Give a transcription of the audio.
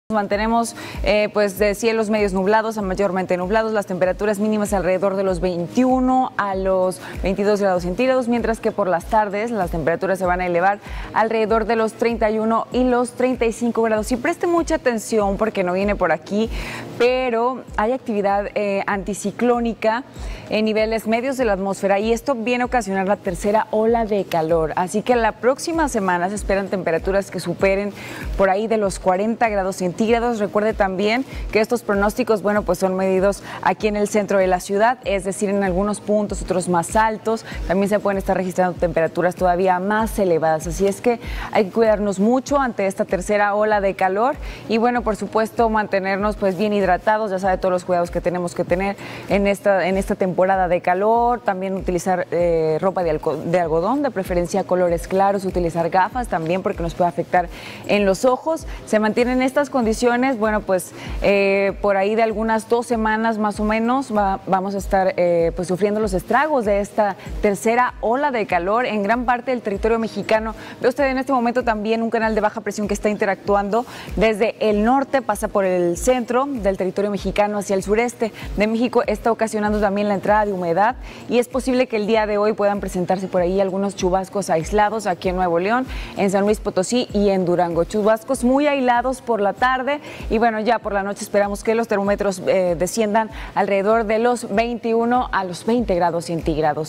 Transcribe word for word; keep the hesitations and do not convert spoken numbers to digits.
Mantenemos eh, pues de cielos medios nublados a mayormente nublados, las temperaturas mínimas alrededor de los veintiuno a los veintidós grados centígrados, mientras que por las tardes las temperaturas se van a elevar alrededor de los treinta y uno y los treinta y cinco grados. Y preste mucha atención porque no viene por aquí, pero hay actividad eh, anticiclónica en niveles medios de la atmósfera y esto viene a ocasionar la tercera ola de calor. Así que la próxima semana se esperan temperaturas que superen por ahí de los cuarenta grados centígrados. Recuerde también que estos pronósticos, bueno, pues son medidos aquí en el centro de la ciudad, es decir, en algunos puntos, otros más altos. También se pueden estar registrando temperaturas todavía más elevadas. Así es que hay que cuidarnos mucho ante esta tercera ola de calor y, bueno, por supuesto, mantenernos pues bien hidratados. Ya sabe todos los cuidados que tenemos que tener en esta, en esta temporada de calor. También utilizar eh, ropa de, de algodón, de preferencia colores claros, utilizar gafas también porque nos puede afectar en los ojos. Se mantienen estas condiciones. Bueno, pues eh, por ahí de algunas dos semanas más o menos va, vamos a estar eh, pues sufriendo los estragos de esta tercera ola de calor en gran parte del territorio mexicano. Ve usted en este momento también un canal de baja presión que está interactuando desde el norte, pasa por el centro del territorio mexicano hacia el sureste de México, está ocasionando también la entrada de humedad y es posible que el día de hoy puedan presentarse por ahí algunos chubascos aislados aquí en Nuevo León, en San Luis Potosí y en Durango. Chubascos muy aislados por la tarde. Y bueno, ya por la noche esperamos que los termómetros eh, desciendan alrededor de los veintiuno a los veinte grados centígrados.